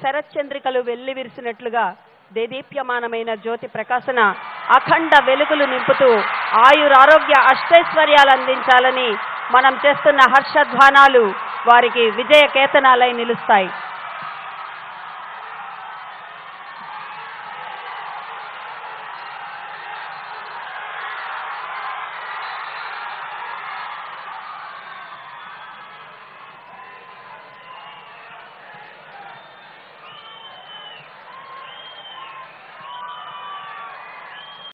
శరచంద్రికలు వెల్లివిరిసినట్లుగా దేదీప్యమానమైన జ్యోతి ప్రకాశన అఖండ వెలుగులు నింపుతూ ఆయురారోగ్య అష్టైశ్వర్యాలు అందించాలని మనం చేస్తున్న హర్షధ్వానాలు వారికి విజయ కేతనాలై నిలుస్తాయి.